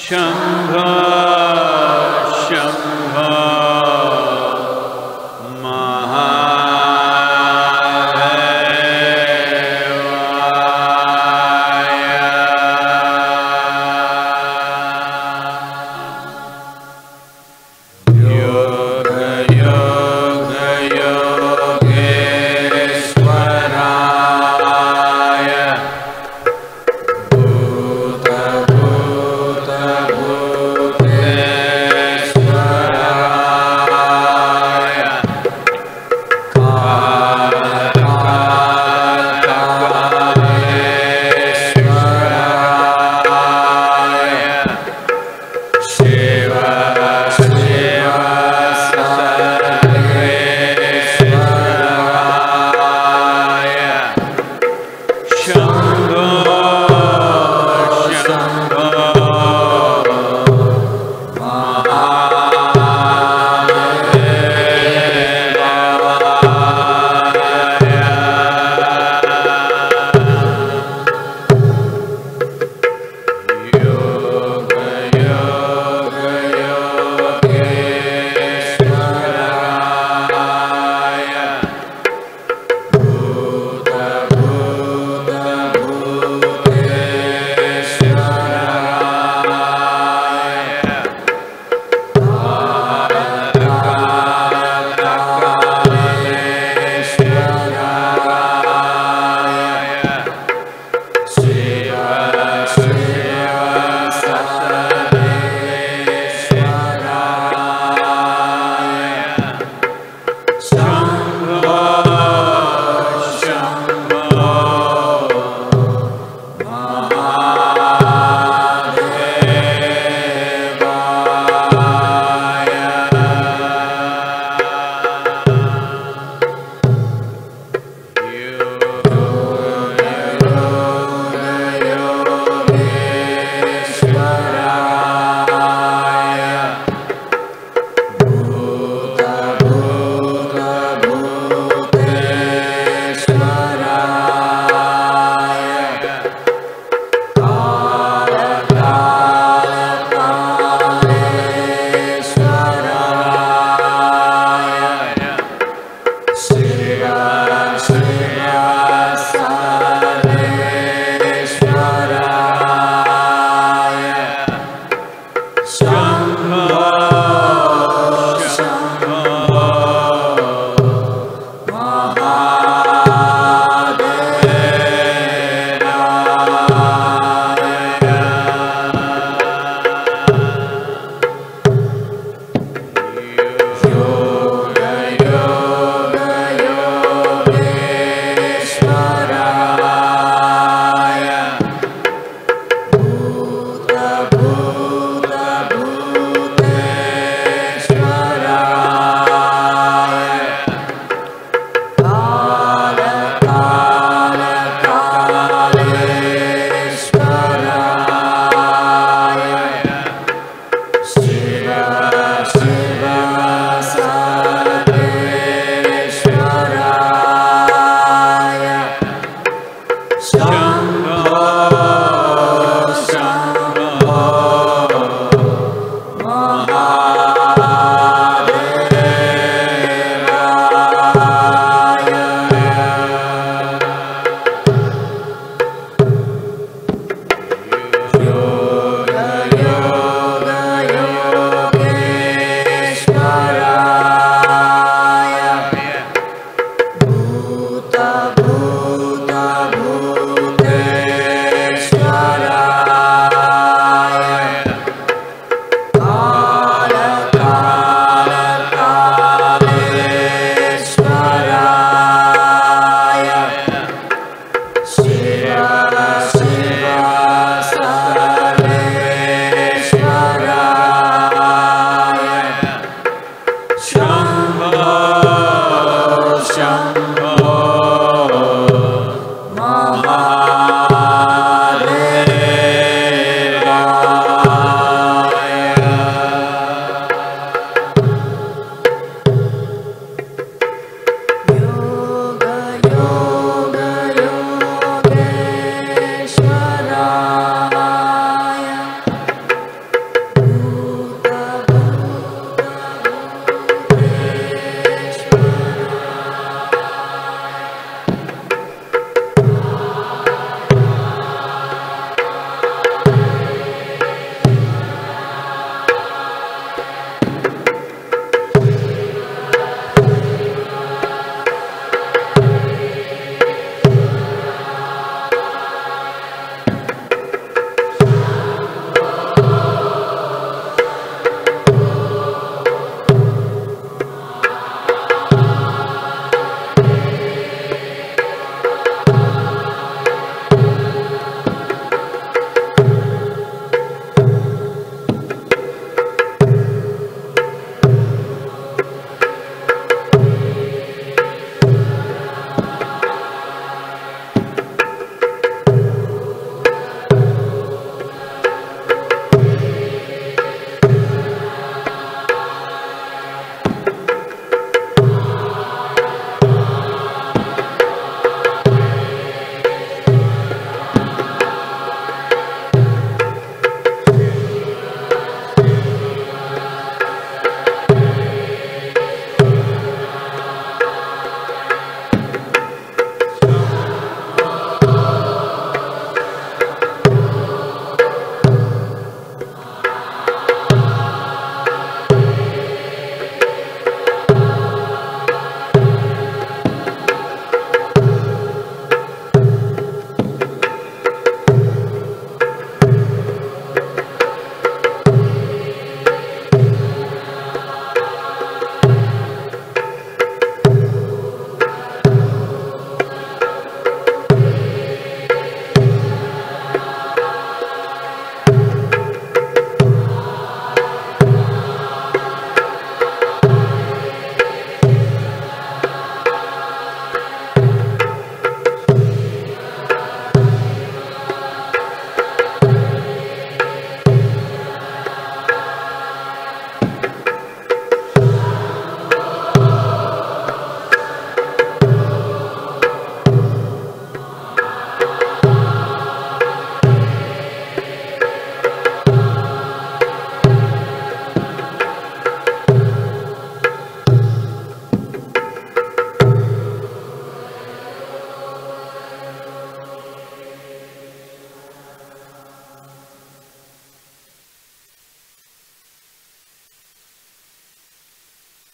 Shambho, Shambho, Bhuta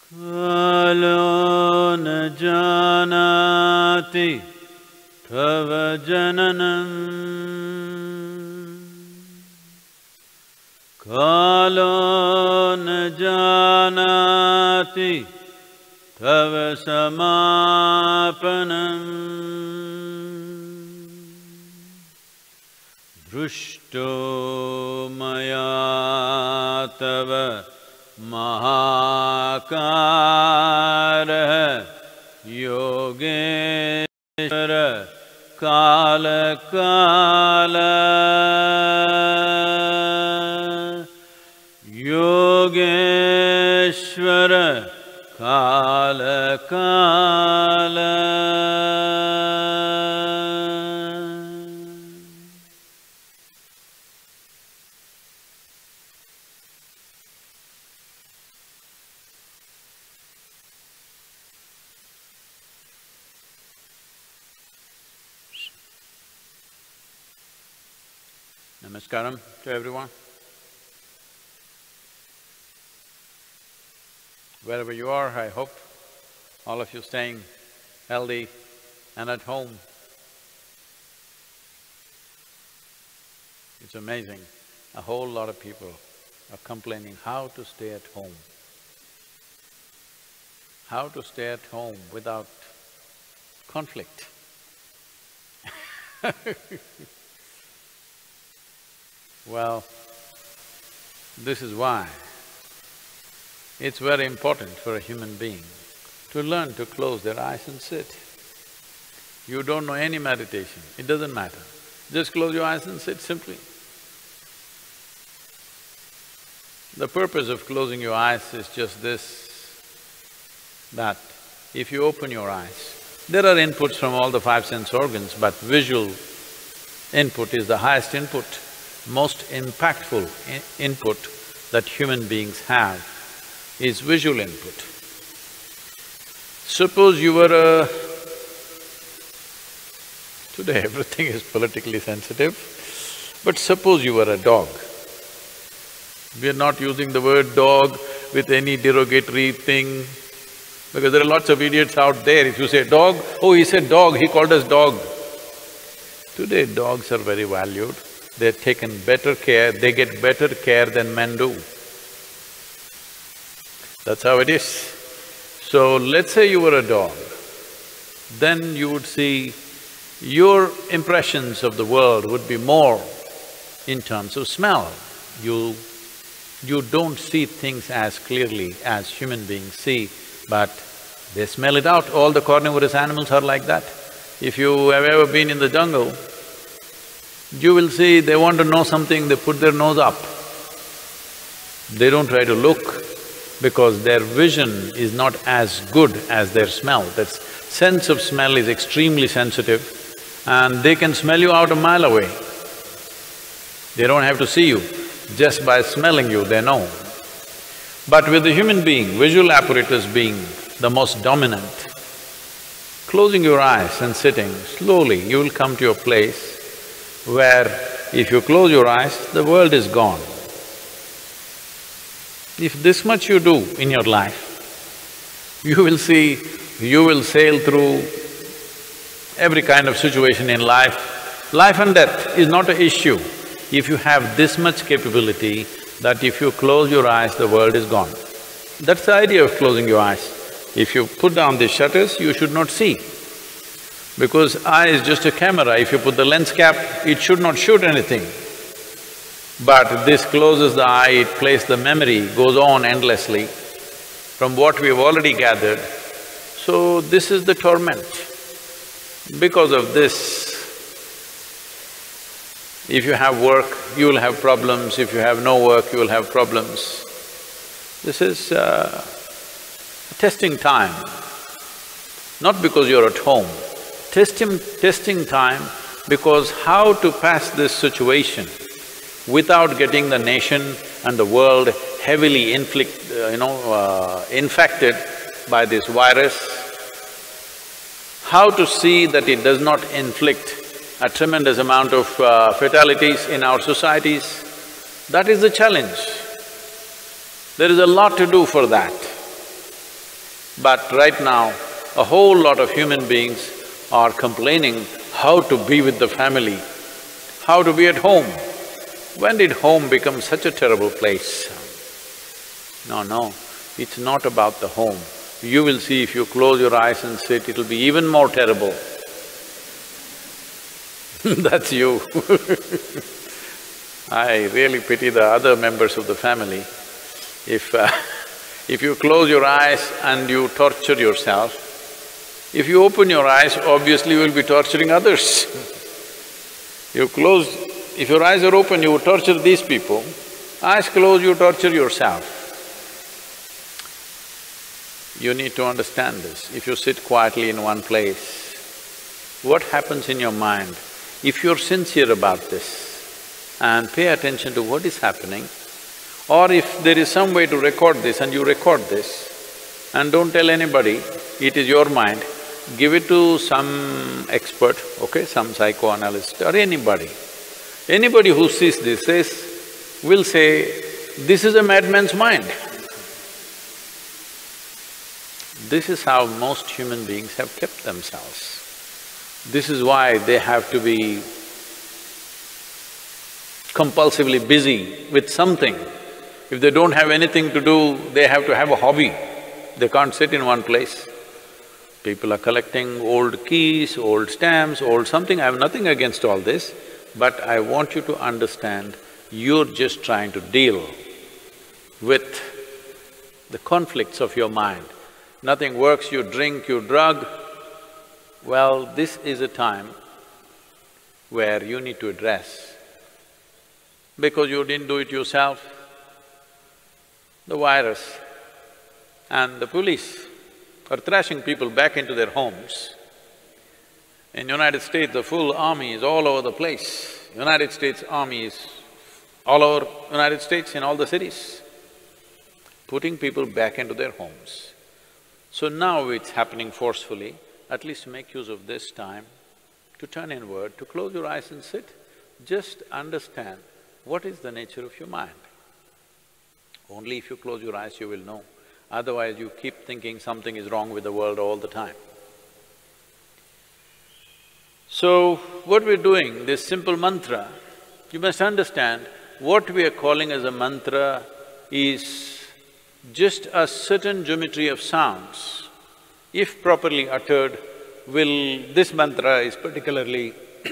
Kalo na janati tava jananam. Kalo na janati tava samapanam. Drushto maya tava mahakara yogeshwara kala kala. Yogeshwara kala kala. Namaskaram to everyone. Wherever you are, I hope all of you staying healthy and at home. It's amazing, a whole lot of people are complaining how to stay at home. How to stay at home without conflict. Well, this is why it's very important for a human being to learn to close their eyes and sit. You don't know any meditation, it doesn't matter. Just close your eyes and sit simply. The purpose of closing your eyes is just this, that if you open your eyes, there are inputs from all the five sense organs, but visual input is the highest input, most impactful input that human beings have is visual input. Suppose you were a… Today everything is politically sensitive, but suppose you were a dog. We are not using the word dog with any derogatory thing, because there are lots of idiots out there. If you say dog, oh, he said dog, he called us dog. Today dogs are very valued, they're taken better care, they get better care than men do. That's how it is. So let's say you were a dog, then you would see your impressions of the world would be more in terms of smell. You don't see things as clearly as human beings see, but they smell it out. All the carnivorous animals are like that. If you have ever been in the jungle, you will see they want to know something, they put their nose up. They don't try to look because their vision is not as good as their smell. That sense of smell is extremely sensitive and they can smell you out a mile away. They don't have to see you, just by smelling you they know. But with the human being, visual apparatus being the most dominant, closing your eyes and sitting, slowly you will come to a place where if you close your eyes, the world is gone. If this much you do in your life, you will see, you will sail through every kind of situation in life. Life and death is not an issue if you have this much capability that if you close your eyes, the world is gone. That's the idea of closing your eyes. If you put down the shutters, you should not see. Because eye is just a camera, if you put the lens cap, it should not shoot anything. But this closes the eye, it plays the memory, goes on endlessly from what we have already gathered. So this is the torment. Because of this, if you have work, you will have problems, if you have no work, you will have problems. This is a testing time, not because you're at home. Testing time because how to pass this situation without getting the nation and the world heavily infected by this virus, how to see that it does not inflict a tremendous amount of fatalities in our societies, that is the challenge. There is a lot to do for that. But right now, a whole lot of human beings are complaining how to be with the family, how to be at home. When did home become such a terrible place? No, no, it's not about the home. You will see if you close your eyes and sit, it'll be even more terrible. That's you. I really pity the other members of the family. If you close your eyes and you torture yourself, if you open your eyes, obviously you will be torturing others. If your eyes are open, you would torture these people. Eyes closed, you torture yourself. You need to understand this. If you sit quietly in one place, what happens in your mind? If you're sincere about this and pay attention to what is happening, or if there is some way to record this and you record this and don't tell anybody, it is your mind, give it to some expert, okay, some psychoanalyst or anybody. Anybody who sees this will say, this is a madman's mind. This is how most human beings have kept themselves. This is why they have to be compulsively busy with something. If they don't have anything to do, they have to have a hobby. They can't sit in one place. People are collecting old keys, old stamps, old something. I have nothing against all this, but I want you to understand, you're just trying to deal with the conflicts of your mind. Nothing works, you drink, you drug. Well, this is a time where you need to address. Because you didn't do it yourself, the virus and the police are thrashing people back into their homes. In United States, the full army is all over the place. United States Army is all over United States in all the cities, putting people back into their homes. So now it's happening forcefully, at least make use of this time to turn inward, to close your eyes and sit. Just understand what is the nature of your mind. Only if you close your eyes you will know, otherwise you keep thinking something is wrong with the world all the time. So, what we're doing, this simple mantra, you must understand, what we are calling as a mantra is just a certain geometry of sounds. If properly uttered, this mantra is particularly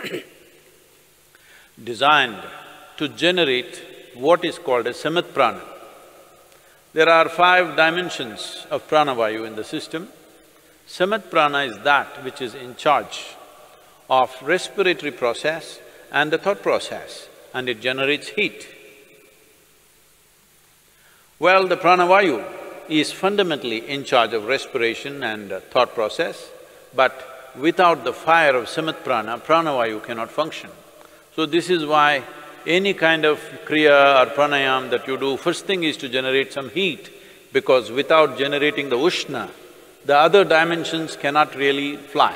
designed to generate what is called as samat prana. There are 5 dimensions of pranavayu in the system. Samat prana is that which is in charge of respiratory process and the thought process, and it generates heat. Well, the pranavayu is fundamentally in charge of respiration and thought process, but without the fire of samat prana, pranavayu cannot function. So this is why any kind of kriya or pranayam that you do, first thing is to generate some heat, because without generating the ushna, the other dimensions cannot really fly.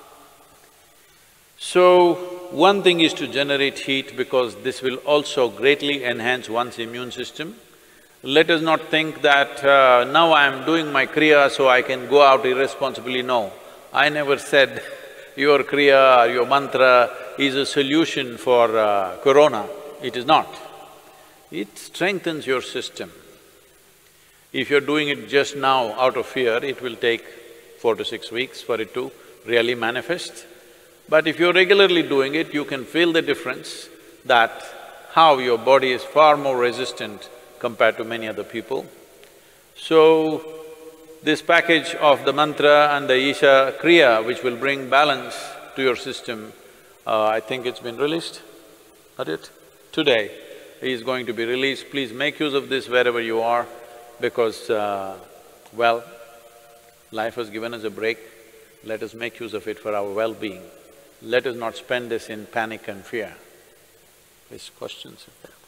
So, one thing is to generate heat because this will also greatly enhance one's immune system. Let us not think that, now I am doing my kriya so I can go out irresponsibly. No, I never said your kriya or your mantra is a solution for corona. It is not. It strengthens your system. If you're doing it just now out of fear, it will take 4 to 6 weeks for it to really manifest. But if you're regularly doing it, you can feel the difference that how your body is far more resistant compared to many other people. So, this package of the mantra and the Isha Kriya, which will bring balance to your system, I think it's been released, not it? Today is going to be released. Please make use of this wherever you are, because, well, life has given us a break. Let us make use of it for our well-being. Let us not spend this in panic and fear. Please, questions if there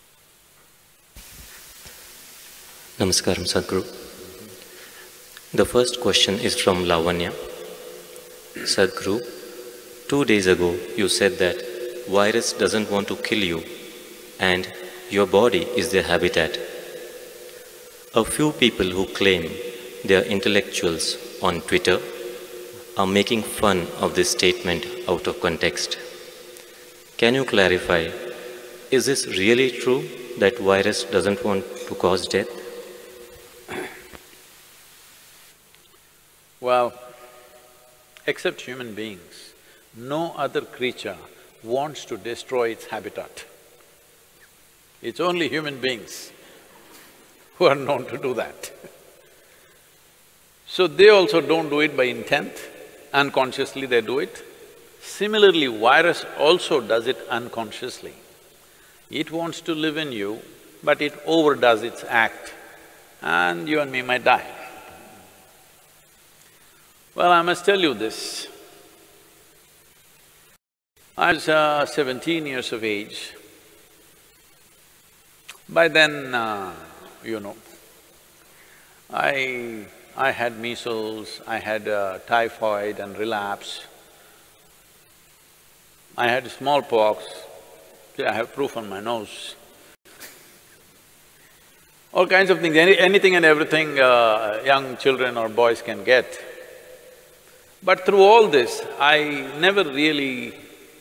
are. Namaskaram, Sadhguru. The first question is from Lavanya. Sadhguru, 2 days ago you said that virus doesn't want to kill you and your body is their habitat. A few people who claim their intellectuals on Twitter are making fun of this statement out of context. Can you clarify, is this really true that virus doesn't want to cause death? Well, except human beings, no other creature wants to destroy its habitat. It's only human beings who are known to do that. So they also don't do it by intent, unconsciously they do it. Similarly, virus also does it unconsciously. It wants to live in you, but it overdoes its act, and you and me might die. Well, I must tell you this. I was 17 years of age. By then, I had measles, I had typhoid and relapse. I had smallpox, see, I have proof on my nose. All kinds of things, anything and everything young children or boys can get. But through all this, I never really…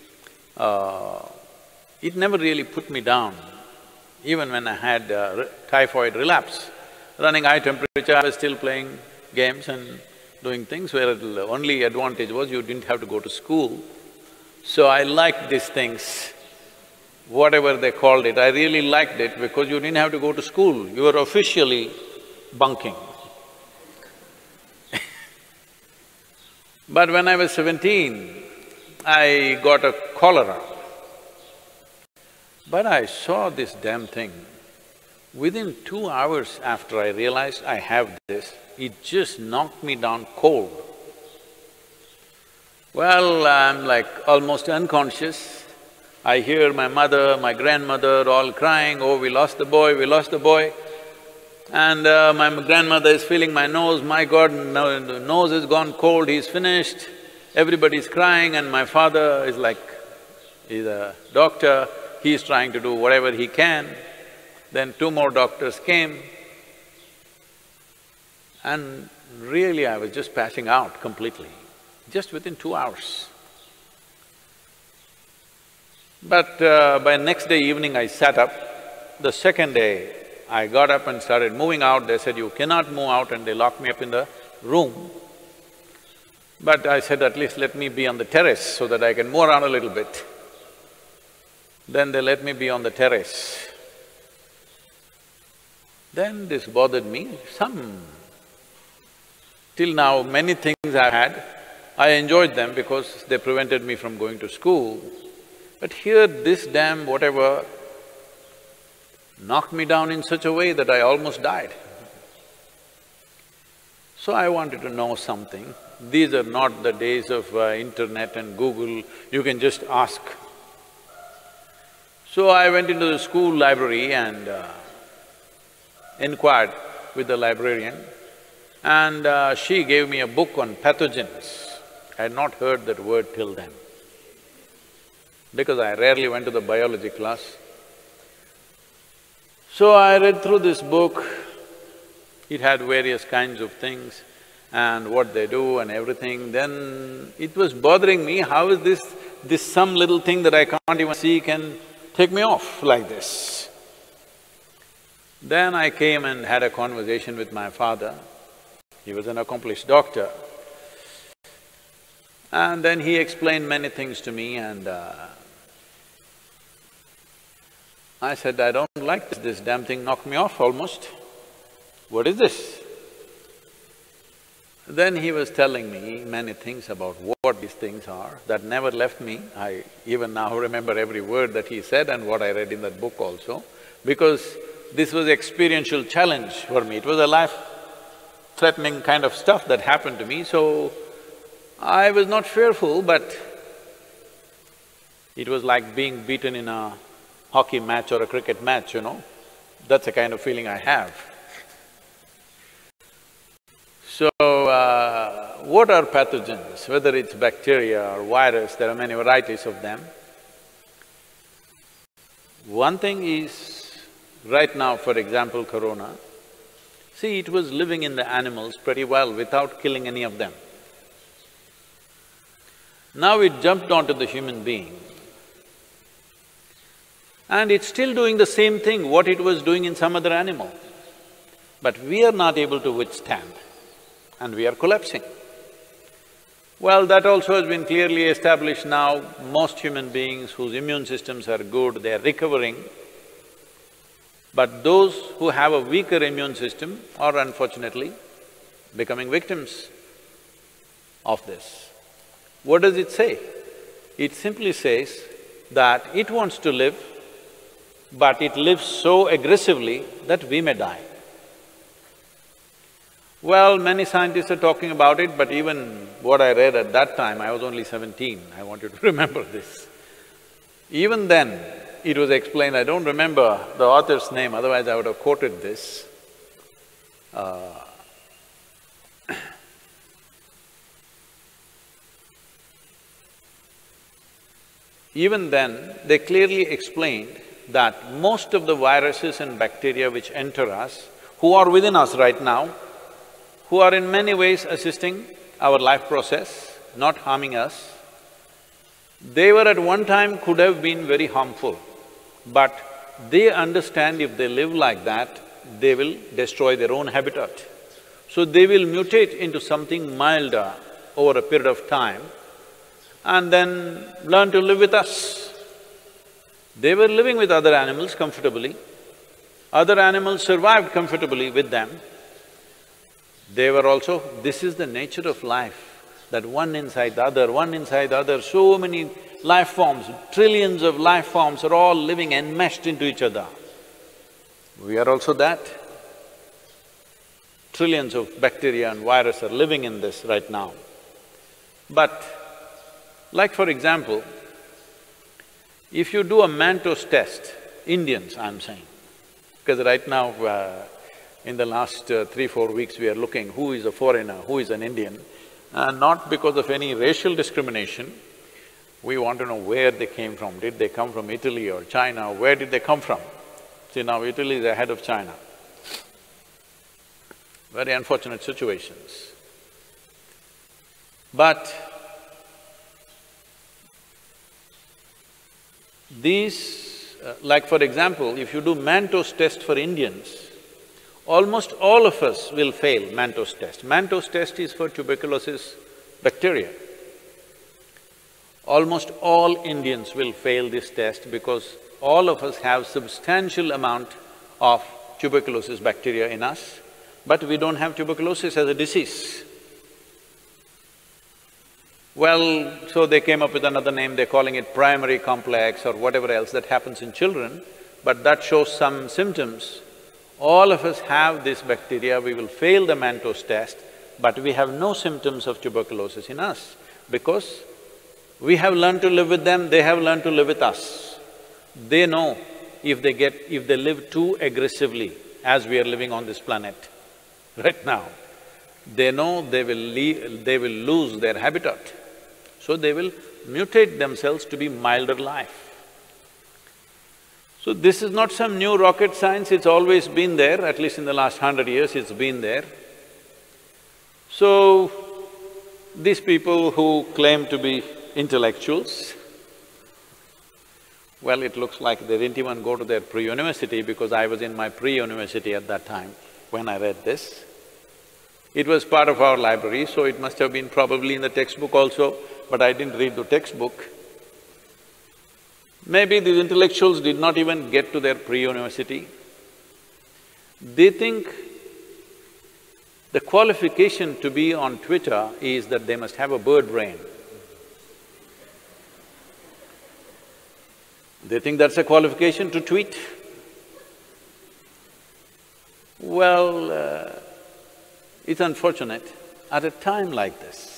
it never really put me down. Even when I had typhoid relapse, running high temperature, I was still playing games and doing things where the only advantage was you didn't have to go to school. So I liked these things, whatever they called it, I really liked it because you didn't have to go to school, you were officially bunking. But when I was 17, I got a cholera. But I saw this damn thing. Within 2 hours after I realized I have this, it just knocked me down cold. Well, I'm like almost unconscious. I hear my mother, my grandmother all crying, oh, we lost the boy, we lost the boy. And my grandmother is feeling my nose, my God, no, the nose has gone cold, he's finished. Everybody's crying and my father is like, he's a doctor, he's trying to do whatever he can. Then 2 more doctors came and really I was just passing out completely, just within 2 hours. But by next day evening I sat up. The second day I got up and started moving out. They said, you cannot move out, and they locked me up in the room. But I said, at least let me be on the terrace so that I can move around a little bit. Then they let me be on the terrace. Then this bothered me, till now many things I had, I enjoyed them because they prevented me from going to school. But here this damn whatever knocked me down in such a way that I almost died. So I wanted to know something. These are not the days of internet and Google, you can just ask. So I went into the school library and inquired with the librarian, and she gave me a book on pathogens. I had not heard that word till then, because I rarely went to the biology class. So I read through this book, it had various kinds of things and what they do and everything. Then it was bothering me, how is this some little thing that I can't even see can take me off like this? Then I came and had a conversation with my father. He was an accomplished doctor. And then he explained many things to me, and I said, I don't like this damn thing knocked me off almost. What is this? Then he was telling me many things about what these things are, that never left me. I even now remember every word that he said and what I read in that book also, because this was experiential challenge for me. It was a life-threatening kind of stuff that happened to me, so I was not fearful, but it was like being beaten in a hockey match or a cricket match, That's the kind of feeling I have. So, what are pathogens? Whether it's bacteria or virus, there are many varieties of them. One thing is, right now, for example, corona, See, it was living in the animals pretty well without killing any of them. Now it jumped onto the human being, and it's still doing the same thing what it was doing in some other animal. But we are not able to withstand, and we are collapsing. Well, that also has been clearly established now. Most human beings whose immune systems are good, they are recovering. But those who have a weaker immune system are unfortunately becoming victims of this. What does it say? It simply says that it wants to live, but it lives so aggressively that we may die. Well, many scientists are talking about it, but even what I read at that time, I was only 17, I want you to remember this. Even then, it was explained, I don't remember the author's name, otherwise I would have quoted this. Even then, they clearly explained that most of the viruses and bacteria which enter us, who are within us right now, who are in many ways assisting our life process, not harming us, they were at one time could have been very harmful, but they understand if they live like that, they will destroy their own habitat. So they will mutate into something milder over a period of time and then learn to live with us. They were living with other animals comfortably, other animals survived comfortably with them. They were also… This is the nature of life, that one inside the other, one inside the other, so many life forms, trillions of life forms are all living enmeshed into each other. We are also that. Trillions of bacteria and virus are living in this right now. But like for example, if you do a Mantoux test, Indians I'm saying, because right now in the last 3-4 weeks we are looking who is a foreigner, who is an Indian, not because of any racial discrimination, we want to know where they came from. Did they come from Italy or China? Where did they come from? See, now Italy is ahead of China. Very unfortunate situations. But these… like for example, if you do Mantoux test for Indians, almost all of us will fail Mantoux test. Mantoux test is for tuberculosis bacteria. Almost all Indians will fail this test because all of us have substantial amount of tuberculosis bacteria in us, but we don't have tuberculosis as a disease. Well, so they came up with another name, they're calling it primary complex or whatever else that happens in children, but that shows some symptoms. All of us have this bacteria, we will fail the Mantoux test, but we have no symptoms of tuberculosis in us because we have learned to live with them, they have learned to live with us. They know if they live too aggressively as we are living on this planet right now, they know they will lose their habitat. So they will mutate themselves to be milder life. So this is not some new rocket science, it's always been there, at least in the last 100 years it's been there. So, these people who claim to be intellectuals, well, it looks like they didn't even go to their pre-university because I was in my pre-university at that time when I read this. It was part of our library, so it must have been probably in the textbook also, but I didn't read the textbook. Maybe these intellectuals did not even get to their pre-university. They think the qualification to be on Twitter is that they must have a bird brain. They think that's a qualification to tweet. Well, it's unfortunate, at a time like this,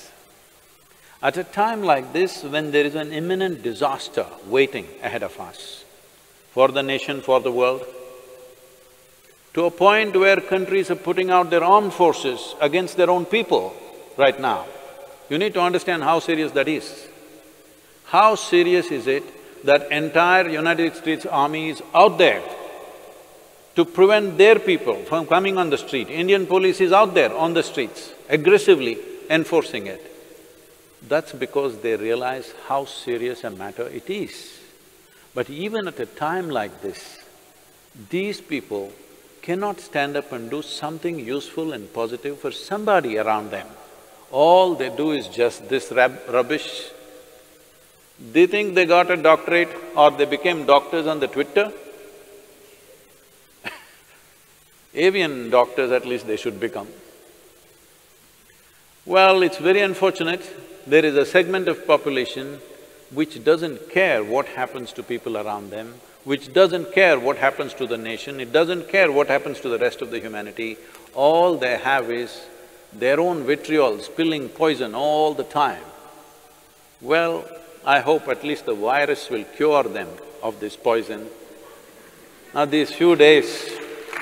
when there is an imminent disaster waiting ahead of us, for the nation, for the world, to a point where countries are putting out their armed forces against their own people right now, you need to understand how serious that is. How serious is it that entire United States Army is out there to prevent their people from coming on the street. Indian police is out there on the streets, aggressively enforcing it. That's because they realize how serious a matter it is. But even at a time like this, these people cannot stand up and do something useful and positive for somebody around them. All they do is just this rubbish. Do you think they got a doctorate or they became doctors on the Twitter? Avian doctors at least they should become. Well, it's very unfortunate, there is a segment of population which doesn't care what happens to people around them, which doesn't care what happens to the nation, it doesn't care what happens to the rest of the humanity. All they have is their own vitriol, spilling poison all the time. Well, I hope at least the virus will cure them of this poison. Now these few days,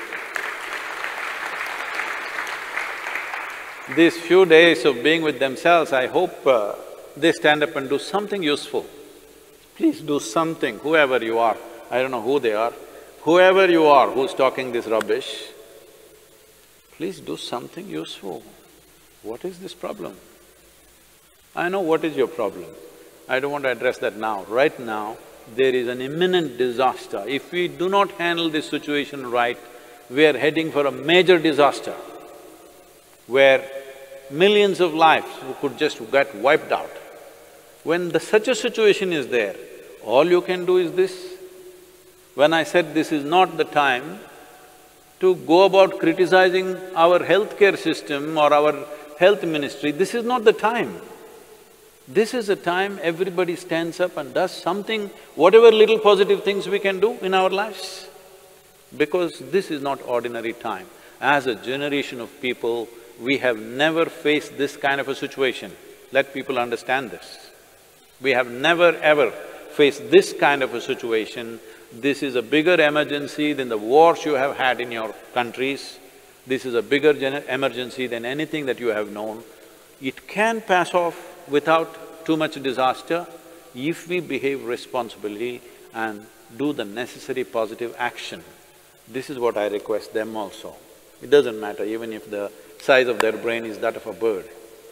of being with themselves, I hope they stand up and do something useful. Please do something, whoever you are, I don't know who they are, whoever you are who's talking this rubbish, please do something useful. What is this problem? I know what is your problem. I don't want to address that now. Right now, there is an imminent disaster. If we do not handle this situation right, we are heading for a major disaster where millions of lives could just get wiped out. When such a situation is there, all you can do is this. When I said this is not the time to go about criticizing our healthcare system or our health ministry, this is not the time. This is a time everybody stands up and does something, whatever little positive things we can do in our lives. Because this is not ordinary time. As a generation of people, we have never faced this kind of a situation. Let people understand this. We have never ever faced this kind of a situation. This is a bigger emergency than the wars you have had in your countries. This is a bigger emergency than anything that you have known. It can pass off without too much disaster if we behave responsibly and do the necessary positive action. This is what I request them also. It doesn't matter even if the size of their brain is that of a bird.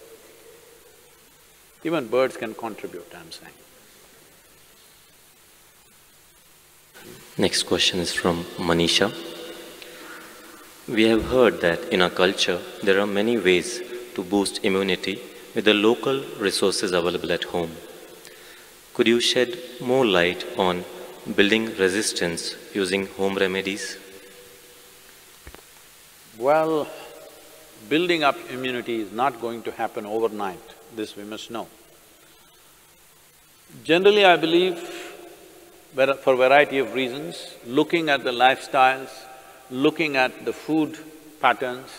Even birds can contribute, I'm saying. Next question is from Manisha. We have heard that in our culture, there are many ways to boost immunity with the local resources available at home. Could you shed more light on building resistance using home remedies? Well, building up immunity is not going to happen overnight, this we must know. Generally, I believe, for a variety of reasons, looking at the lifestyles, looking at the food patterns,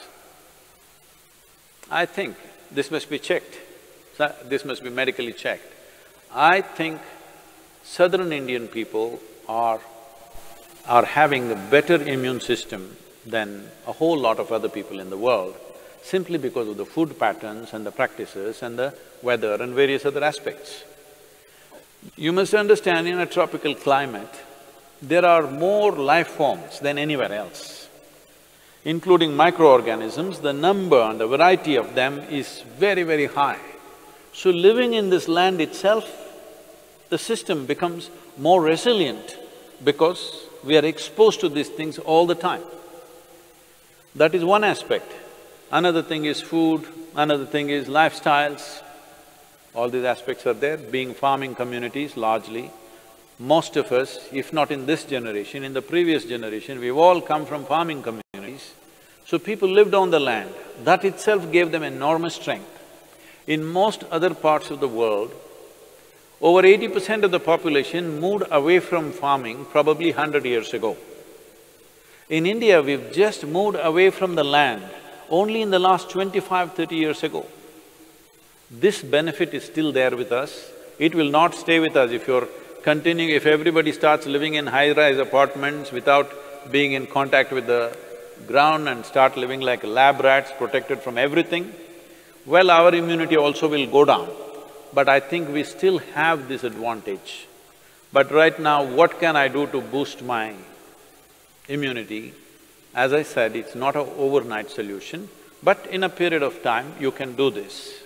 I think this must be checked, this must be medically checked. I think southern Indian people are having a better immune system than a whole lot of other people in the world, simply because of the food patterns and the practices and the weather and various other aspects. You must understand, in a tropical climate, there are more life forms than anywhere else. Including microorganisms, the number and the variety of them is very, very high. So living in this land itself, the system becomes more resilient because we are exposed to these things all the time. That is one aspect. Another thing is food, another thing is lifestyles. All these aspects are there, being farming communities largely. Most of us, if not in this generation, in the previous generation, we've all come from farming communities. So people lived on the land, that itself gave them enormous strength. In most other parts of the world, over 80% of the population moved away from farming probably 100 years ago. In India, we've just moved away from the land only in the last 25–30 years ago. This benefit is still there with us. It will not stay with us if everybody starts living in high-rise apartments without being in contact with the ground and start living like lab rats, protected from everything, well, our immunity also will go down. But I think we still have this advantage. But right now, what can I do to boost my immunity? As I said, it's not an overnight solution, but in a period of time, you can do this.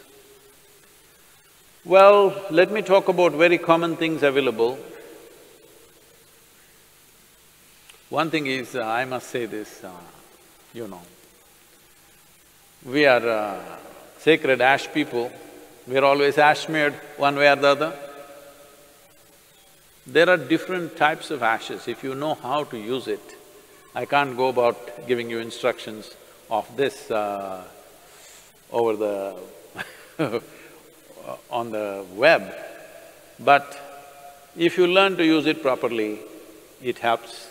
Well, let me talk about very common things available. One thing is, I must say this, we are sacred ash people, we're always ash smeared one way or the other. There are different types of ashes, if you know how to use it. I can't go about giving you instructions of this over the on the web, but if you learn to use it properly, it helps.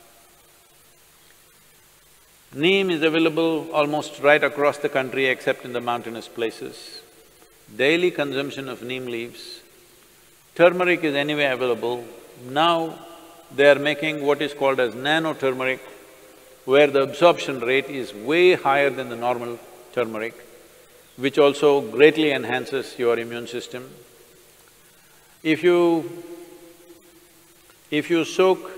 Neem is available almost right across the country except in the mountainous places. Daily consumption of neem leaves. Turmeric is anyway available. Now they are making what is called as nano-turmeric, where the absorption rate is way higher than the normal turmeric, which also greatly enhances your immune system. If you soak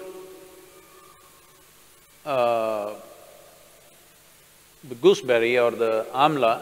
the gooseberry or the amla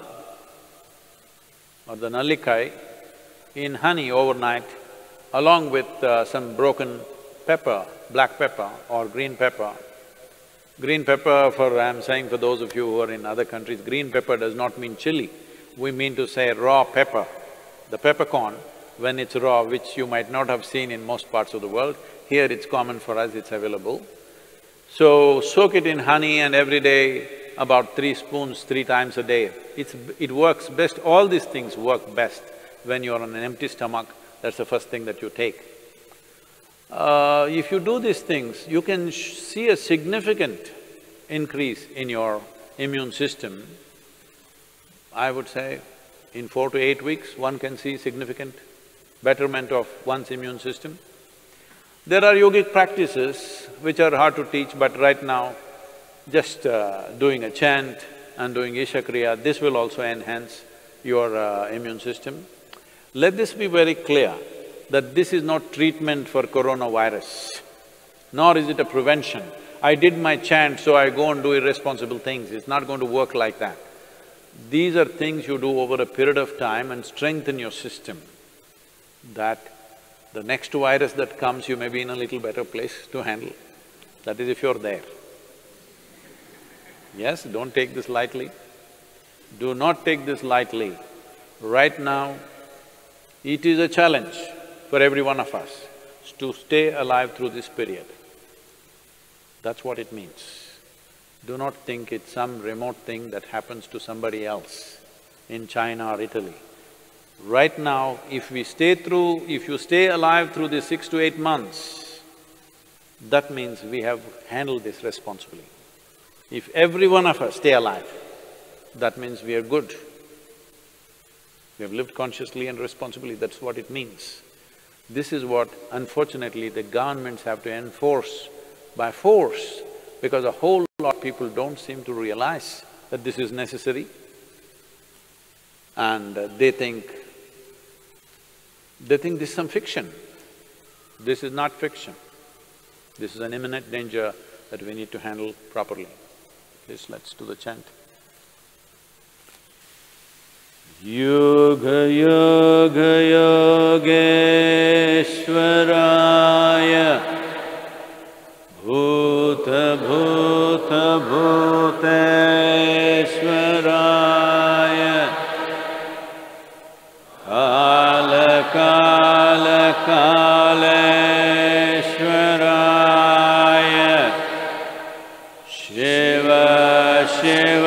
or the nallikai in honey overnight, along with some broken pepper, black pepper or green pepper. Green pepper I'm saying for those of you who are in other countries, green pepper does not mean chili. We mean to say raw pepper. The peppercorn, when it's raw, which you might not have seen in most parts of the world, here it's common for us, it's available. So, soak it in honey and every day about 3 spoons, 3 times a day. It works best, all these things work best when you're on an empty stomach, that's the first thing that you take. If you do these things, you can see a significant increase in your immune system. I would say in 4 to 8 weeks, one can see significant betterment of one's immune system. There are yogic practices which are hard to teach, but right now, just doing a chant and doing Isha Kriya, this will also enhance your immune system. Let this be very clear that this is not treatment for coronavirus, nor is it a prevention. I did my chant, so I go and do irresponsible things, it's not going to work like that. These are things you do over a period of time and strengthen your system, that the next virus that comes, you may be in a little better place to handle. That is if you're there. Yes, don't take this lightly. Do not take this lightly. Right now, it is a challenge for every one of us to stay alive through this period. That's what it means. Do not think it's some remote thing that happens to somebody else in China or Italy. Right now, if you stay alive through these 6 to 8 months, that means we have handled this responsibly. If every one of us stay alive, that means we are good. We have lived consciously and responsibly, that's what it means. This is what, unfortunately, the governments have to enforce by force, because a whole lot of people don't seem to realize that this is necessary. And they think this is some fiction. This is not fiction. This is an imminent danger that we need to handle properly. Please, let's do the chant. Yoga Yoga Yogeshwaraya Bhuta Bhuta Bhuteshwaraya Kala Kala Kaleshwaraya Shiva Shiva